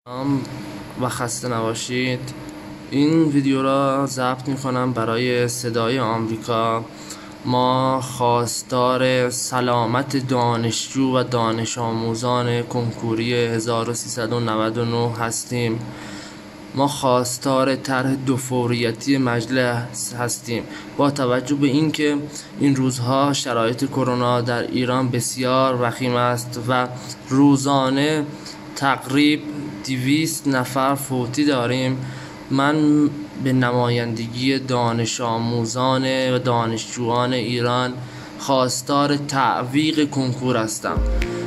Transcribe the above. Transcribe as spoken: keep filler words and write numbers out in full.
سلام و خسته نباشید. این ویدیو را ضبط می کنم برای صدای آمریکا. ما خواستار سلامت دانشجو و دانش آموزان کنکوری هزار و سیصد و نود و نه هستیم. ما خواستار طرح دو فوریتی مجلس هستیم با توجه به اینکه این روزها شرایط کرونا در ایران بسیار وخیم است و روزانه تقریباً دویست نفر فوتی داریم. من به نمایندگی دانش آموزان و دانشجویان ایران خواستار تعویق کنکور هستم.